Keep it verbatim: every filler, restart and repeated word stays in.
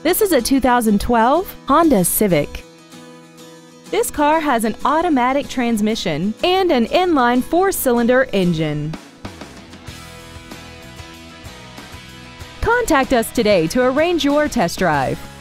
This is a two thousand twelve Honda Civic. This car has an automatic transmission and an inline four-cylinder engine. Contact us today to arrange your test drive.